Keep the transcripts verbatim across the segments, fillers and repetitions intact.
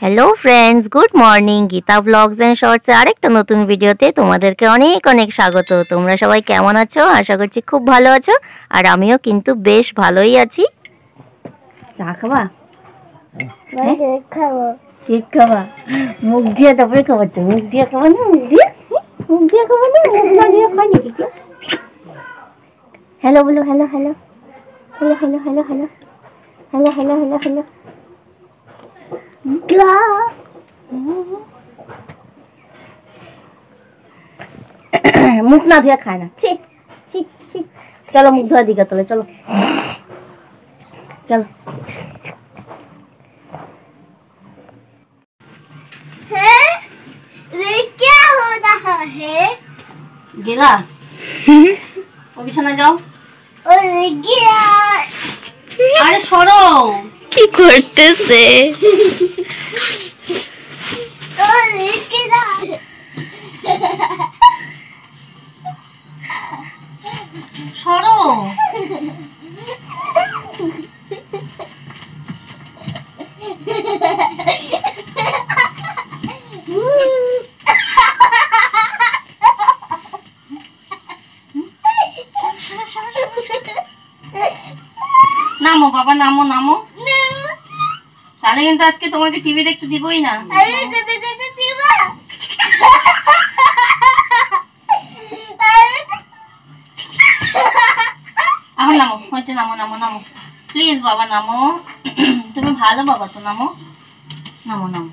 Hello friends, good morning. Geeta blogs and shorts এর আরেকটা নতুন ভিডিওতে তোমাদেরকে অনেক অনেক স্বাগত। তোমরা সবাই কেমন আছো? আশা করছি খুব ভালো আছো, আর আমিও কিন্তু বেশ ভালোই আছি। চা খাবা? কেক খাবো। কেক খাবা? মুখ দিয়ে তারপরে খাবার তো মুখ দিয়ে খাবো না? মুখ দিয়ে মুখ দিয়ে খাবো না? মুখ না দিয়ে খাই নাকি কেউ? হ্যালো বলো, hello hello hello hello hello hello hello hello hello hello মুখ না ধুয়ে খায় না। ছি ছি ছি। চলো মুখ ধোয়া দিকে তোলে, চলো চলো। গেলা ও বিছানায় যাও। আরে সরো, কি করতেছে? সরো। নামো বাবা, নামো নামো, তাহলে কিন্তু আজকে তোমাকে টিভি দেখতে দিবই না। এখন নামো, হচ্ছে নামো নামো নামো প্লিজ বাবা, নামো। তুমি ভালো বাবা তো, নামো নামো নামো।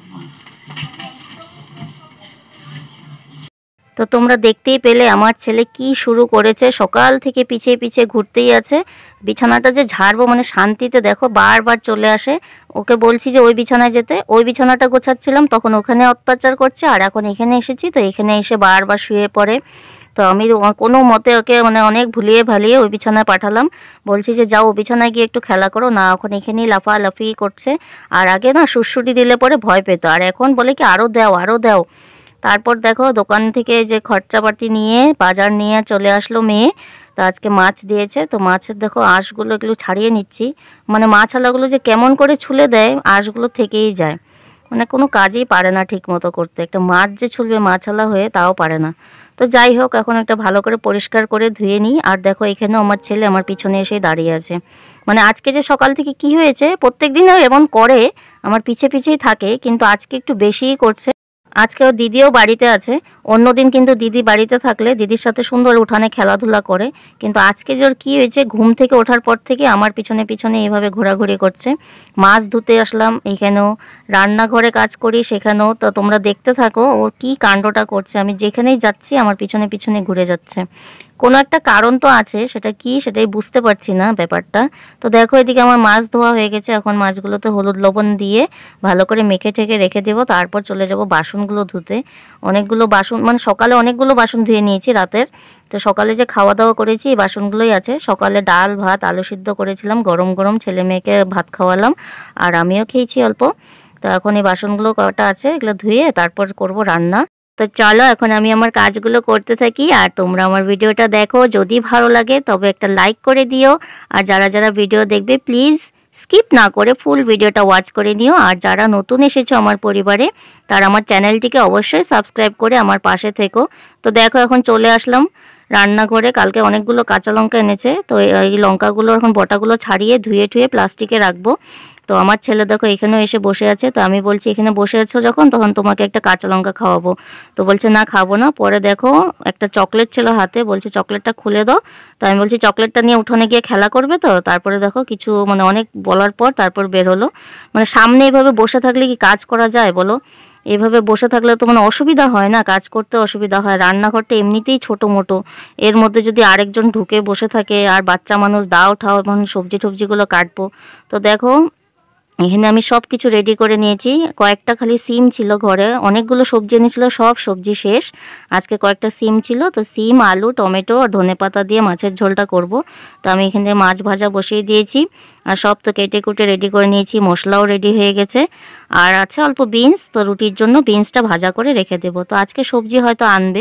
তো তোমরা দেখতেই পেলে আমার ছেলে কি শুরু করেছে, সকাল থেকে পিছিয়ে পিছিয়ে ঘুরতেই আছে। বিছানাটা যে ঝাড়বো মানে শান্তিতে, দেখো বারবার চলে আসে। ওকে বলছি যে ওই বিছানায় যেতে, ওই বিছানাটা গোছাচ্ছিলাম তখন ওখানে অত্যাচার করছে, আর এখন এখানে এসেছি তো এখানে এসে বারবার শুয়ে পড়ে। তো আমি কোনো মতে ওকে মানে অনেক ভুলিয়ে ভালিয়ে ওই বিছানায় পাঠালাম। বলছি যে যাও ও বিছানায় গিয়ে একটু খেলা করো না, এখন এখানেই লাফালাফি করছে। আর আগে না সুড়সুড়ি দিলে পরে ভয় পেত, আর এখন বলে কি আরও দাও আরও দাও। তারপর দেখো দোকান থেকে যে খরচাপাতি নিয়ে বাজার নিয়ে চলে আসলো মেয়ে। তো আজকে মাছ দিয়েছে, তো মাছের দেখো আঁশগুলো এগুলো ছাড়িয়ে নিচ্ছি। মানে মাছালাগুলো যে কেমন করে ছুলে দেয়, আঁশগুলো থেকেই যায়, মানে কোনো কাজই পারে না ঠিক মতো করতে। একটা মাছ যে ছুলবে মাছালা হয়ে, তাও পারে না। তো যাই হোক, এখন একটা ভালো করে পরিষ্কার করে ধুয়ে নিই। আর দেখো এখানেও আমার ছেলে আমার পিছনে এসে দাঁড়িয়ে আছে। মানে আজকে যে সকাল থেকে কি হয়েছে, প্রত্যেক দিনও এমন করে, আমার পিছে পিছেই থাকে, কিন্তু আজকে একটু বেশিই করছে। আজকে ওর দিদিও বাড়িতে আছে। অন্যদিন কিন্তু দিদি বাড়িতে থাকলে দিদির সাথে সুন্দর উঠানে খেলাধুলা করে, কিন্তু আজকে যে ওর কী হয়েছে, ঘুম থেকে ওঠার পর থেকে আমার পিছনে পিছনে এইভাবে ঘোরাঘুরি করছে। মাছ ধুতে আসলাম এইখানেও, রান্নাঘরে কাজ করি সেখানেও। তো তোমরা দেখতে থাকো ও কী কাণ্ডটা করছে। আমি যেখানেই যাচ্ছি আমার পিছনে পিছনে ঘুরে যাচ্ছে। কোনো একটা কারণ তো আছে, সেটা কি সেটাই বুঝতে পারছি না ব্যাপারটা। তো দেখো এদিকে আমার মাছ ধোয়া হয়ে গেছে, এখন মাছগুলোতে হলুদ লবণ দিয়ে ভালো করে মেখে ঠেকে রেখে দেবো। তারপর চলে যাব বাসনগুলো ধুতে। অনেকগুলো বাসন, মানে সকালে অনেকগুলো বাসন ধুয়ে নিয়েছি রাতের। তো সকালে যে খাওয়া দাওয়া করেছি এই বাসনগুলোই আছে। সকালে ডাল ভাত আলু সিদ্ধ করেছিলাম, গরম গরম ছেলে মেয়েকে ভাত খাওয়ালাম, আর আমিও খেয়েছি অল্প। তো এখন এই বাসনগুলো কটা আছে, এগুলো ধুয়ে তারপর করব রান্না। তো চলো এখন আমি আমার কাজগুলো করতে থাকি, আর তোমরা আমার ভিডিওটা দেখো। যদি ভালো লাগে তবে একটা লাইক করে দিও, আর যারা যারা ভিডিও দেখবে প্লিজ স্কিপ না করে ফুল ভিডিওটা ওয়াচ করে নিও। আর যারা নতুন এসেছো আমার পরিবারে, তারা আমার চ্যানেলটিকে অবশ্যই সাবস্ক্রাইব করে আমার পাশে থেকো। তো দেখো এখন চলে আসলাম রান্নাঘরে। কালকে অনেকগুলো কাঁচা লঙ্কা এনেছে, তো এই লঙ্কাগুলো এখন বটাগুলো ছাড়িয়ে ধুয়ে ধুয়ে প্লাস্টিকে রাখবো। তো আমার ছেলে দেখো এখানেও এসে বসে আছে। তো আমি বলছি এখানে বসে আছো যখন, তখন তোমাকে একটা কাঁচা লঙ্কা খাওয়াবো। তো বলছে না খাবো না। পরে দেখো একটা চকলেট ছিল হাতে, বলছে চকলেটটা খুলে দাও। তো আমি বলছি চকলেটটা নিয়ে উঠোনে গিয়ে খেলা করবে। তো তারপরে দেখো কিছু মানে অনেক বলার পর তারপর বের হলো। মানে সামনে এইভাবে বসে থাকলে কি কাজ করা যায় বলো? এভাবে বসে থাকলে তো মানে অসুবিধা হয় না, কাজ করতে অসুবিধা হয়। রান্নাঘরটা এমনিতেই ছোটো মোটো, এর মধ্যে যদি আরেকজন ঢুকে বসে থাকে, আর বাচ্চা মানুষ দাও ঠাও মানে সবজি টবজিগুলো কাটবো। তো দেখো এখানে আমি সব কিছু রেডি করে নিয়েছি। কয়েকটা খালি সিম ছিল ঘরে, অনেকগুলো সবজি এনেছিল, সব সবজি শেষ। আজকে কয়েকটা সিম ছিল, তো সিম আলু টমেটো আর ধনেপাতা দিয়ে মাছের ঝোলটা করব। তো আমি এখানে মাছ ভাজা বসিয়ে দিয়েছি, আর সব তো কেটে কুটে রেডি করে নিয়েছি, মশলাও রেডি হয়ে গেছে। আর আছে অল্প বিনস, তো রুটির জন্য বিনসটা ভাজা করে রেখে দেবো। তো আজকে সবজি হয়তো আনবে,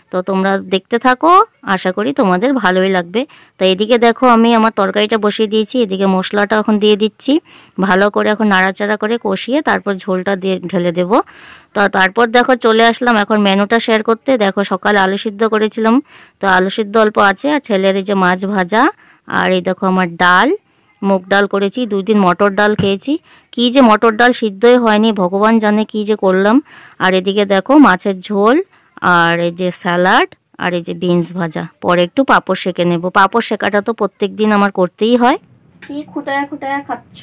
তো তোমরা দেখতে থাকো, আশা করি তোমাদের ভালোই লাগবে। তো এদিকে দেখো আমি আমার তরকারিটা বসিয়ে দিয়েছি, এদিকে মশলাটা এখন দিয়ে দিচ্ছি, ভালো করে এখন নাড়াচাড়া করে কষিয়ে তারপর ঝোলটা দিয়ে ঢেলে দেবো। তো তারপর দেখো চলে আসলাম এখন মেনুটা শেয়ার করতে। দেখো সকালে আলু সিদ্ধ করেছিলাম, তো আলু সিদ্ধ অল্প আছে, আর ছেলের এই যে মাছ ভাজা, আর এই দেখো আমার ডাল, মুগ ডাল করেছি, দুই দিন মটর ডাল খেয়েছি, কি যে মটর ডাল সিদ্ধই হয়নি, ভগবান জানে কি যে করলাম। আর এদিকে দেখো মাছের ঝোল, আর এই যে স্যালাড, আর এই যে বিনস ভাজা, পরে একটু পাঁপড় সেঁকে নেব। পাঁপড় সেঁকাটা তো প্রত্যেক দিন আমার করতেই হয়। কি খুঁটায়া খুঁটায়া খাচ্ছ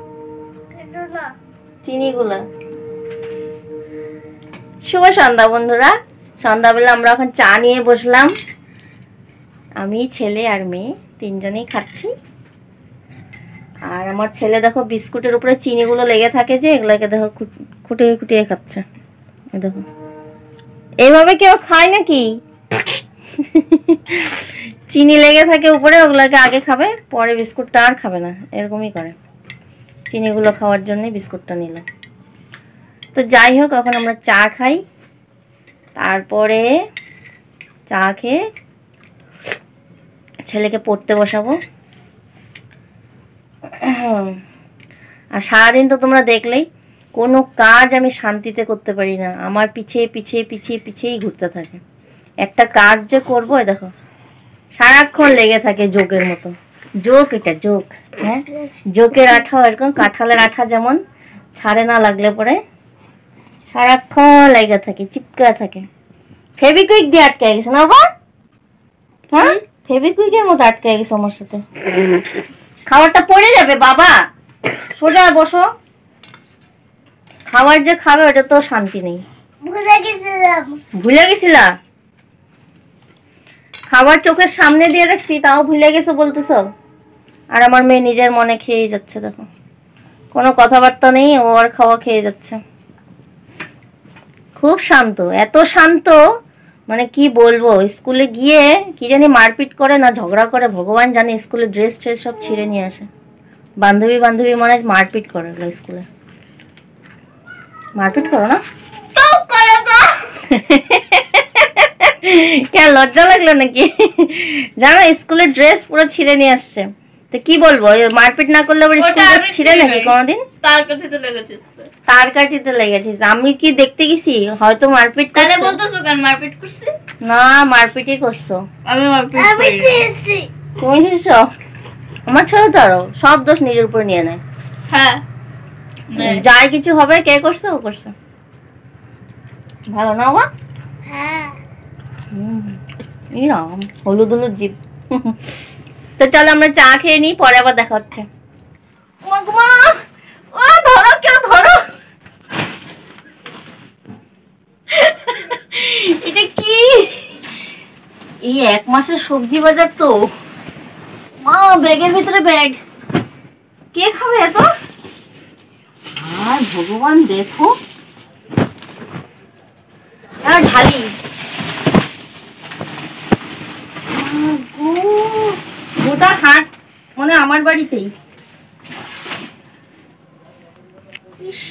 চিনিগুলা? শুভ সন্ধ্যা বন্ধুরা, সন্ধ্যাবেলা আমরা এখন চা নিয়ে বসলাম, আমি ছেলে আর মেয়ে তিনজনেই খাচ্ছি। আর আমার ছেলে দেখো বিস্কুটের উপরে চিনিগুলো লেগে থাকে যে, এগুলোকে দেখো খুঁটিয়ে খুঁটিয়ে খাচ্ছে। দেখো এইভাবে কেউ খায় নাকি? চিনি লেগে থাকে উপরে, ওগুলোকে আগে খাবে, পরে বিস্কুটটা আর খাবে না, এরকমই করে। চিনিগুলো খাওয়ার জন্য বিস্কুটটা নিলাম। তো যাই হোক, এখন আমরা চা খাই, তারপরে চা খেয়ে ছেলেকে পড়তে বসাবো। আর সারাদিন তো তোমরা দেখলেই, কোনো কাজ আমি শান্তিতে করতে পারি না, আমার পিছিয়ে পিছিয়ে পিছিয়ে পিছিয়েই ঘুরতে থাকে। একটা কাজ যে করবো, দেখো সারাক্ষণ লেগে থাকে যোগের মতো। যোগ, এটা যোগ, হ্যাঁ যোগের আঠা, এরকম কাঁঠালের আঠা যেমন ছাড়ে না লাগলে পরে সারাক্ষণ লেগে থাকে, চিপকা থাকে। ফেবিকুইক দিয়ে আটকে গেছে না বাবা? হ্যাঁ ফেবিকুইকের মতো আটকে গেছে আমার সাথে। খাবারটা পড়ে যাবে বাবা, সোজা বসো। খাবার যে খাবে ওটা তো শান্তি নেই। ভুলে গেছিলাম। ভুলে গেছিলা? খাবার চোখের সামনে দিয়ে রাখছি, তাও ভুলে গেছো বলতেছো। আর আমার মেয়ে নিজের মনে খেয়ে যাচ্ছে, দেখো কোনো কথাবার্তা নেই, ও আর খাওয়া খেয়ে যাচ্ছে। খুব শান্ত, এত শান্ত মানে কি বলবো। স্কুলে গিয়ে কি জানি মারপিট করে না ঝগড়া করে, ভগবান জানে। স্কুলে ড্রেস ট্রেস সব ছিঁড়ে নিয়ে আসে, বান্ধবী বান্ধবী মানে মারপিট করে স্কুলে। মারপিট করো না? কেন লজ্জা লাগলো নাকি? জানো স্কুলের ড্রেস পুরো ছিঁড়ে নিয়ে আসছে, তো কি বলবো, মারপিট না করলে আবার স্কুল ড্রেস ছিঁড়ে নাকি কোনোদিন? তার কাঠিতে লেগেছিস? তার কাঠিতে লেগেছিস? আমি কি দেখতে গেছি? হয়তো মারপিট। তাহলে বলতেছো কেন মারপিট করছি? না, মারপিটই করছো। আমি মারপিট করিনি। তুমি শিখছো? আমার ছেলে তো আরো সব দোষ নিজের উপর নিয়ে নেয়। হ্যাঁ, যাই কিছু হবে কে করছে? ও করছে। ভালো না বাবা? হ্যাঁ। হম, হলুদ হলুদ জিভ। তো চলো আমরা চা খেয়ে নিই, পরে আবার দেখা হচ্ছে। ধরো, কেউ ধরো। এটা কি? এই এক মাসের সবজি বাজার তো, মা ব্যাগের ভিতরে ব্যাগ, কে খাবে এত? আর ভগবান দেখো, আর ঢালি গোটা হাট মানে আমার বাড়িতেই। ইস,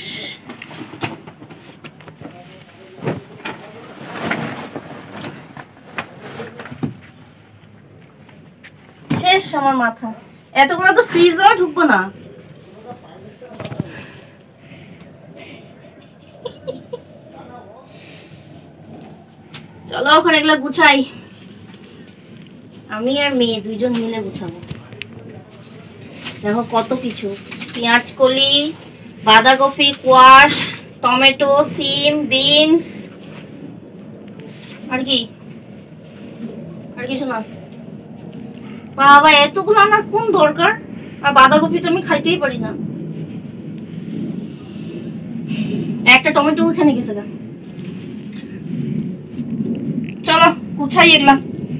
শেষ আমার মাথা। এতগুলো তো ফ্রিজেও ঢুকবো না। চলো ওখানে এগুলো গুছাই, আমি আর মেয়ে দুইজন মিলে গুছাবো। দেখো কত কিছু, পেঁয়াজ কলি, বাঁধাকপি, কোয়াশ, টমেটো, সিম, বিনস, আর কি আর কিছু না। বাবা এতগুলো আনার কোন দরকার? আর বাঁধাকপি তো আমি খাইতেই পারি না। একটা টমেটো এখানে গেছে গা। চলো গুছাই এগুলা।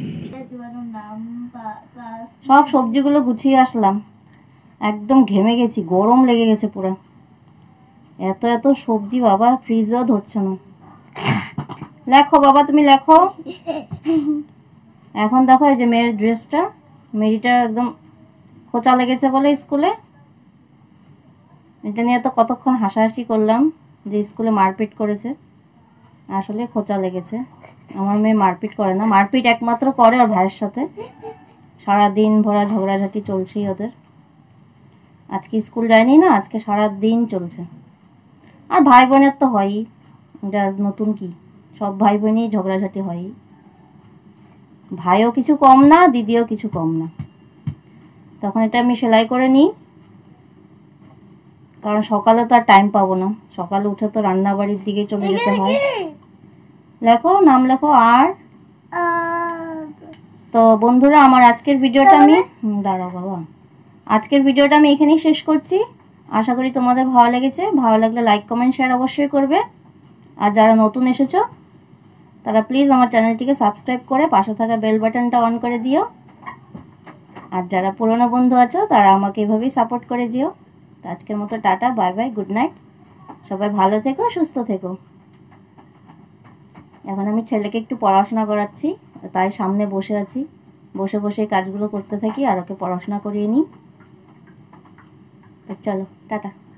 সব সবজিগুলো গুছিয়ে আসলাম, একদম ঘেমে গেছি, গরম লেগে গেছে পুরো। এত এত সবজি বাবা, ফ্রিজও ধরছে না। লেখো বাবা, তুমি লেখো। এখন দেখো এই যে মেয়ের ড্রেসটা, মেয়েটা একদম খোঁচা লেগেছে বলে স্কুলে, এটা নিয়ে তো কতক্ষণ হাসাহাসি করলাম যে স্কুলে মারপিট করেছে, আসলে খোঁচা লেগেছে। আমার মেয়ে মারপিট করে না, মারপিট একমাত্র করে ওর ভাইয়ের সাথে। সারা দিন ভরা ঝগড়াঝাটি চলছেই ওদের। আজকে স্কুল যায়নি না, আজকে সারা দিন চলছে। আর ভাই বোনের তো হয়ই, এটা নতুন কি, সব ভাই বোনই ঝগড়াঝাটি হয়ই। ভাইও কিছু কম না, দিদিও কিছু কম না। তখন এটা আমি সেলাই করে নিই, কারণ সকালে তো আর টাইম পাবো না। সকালে উঠে তো রান্না বাড়ির দিকে চলে যেতে হয়। লেখো, নাম লেখো। আর তো বন্ধুরা, আমার আজকের ভিডিওটা আমি দাঁড়াও বাবা আজকের ভিডিওটা আমি এখানেই শেষ করছি। আশা করি তোমাদের ভালো লেগেছে। ভালো লাগলে লাইক কমেন্ট শেয়ার অবশ্যই করবে। আর যারা নতুন এসেছো তারা প্লিজ আমার চ্যানেলটিকে সাবস্ক্রাইব করে পাশে থাকা বেল বাটনটা অন করে দিও। আর যারা পুরনো বন্ধু আছো তারা আমাকে এভাবেই সাপোর্ট করে দিও। তো আজকের মতো tata, bye bye, good night. সবাই ভালো থেকো, সুস্থ থেকো। এখন আমি ছেলেকে একটু পড়াশোনা করাচ্ছি, তাই সামনে বসে আছি। বসে বসে কাজগুলো করতে থাকি আর ওকে পড়াশোনা করিয়ে নিই। চলো টাটা।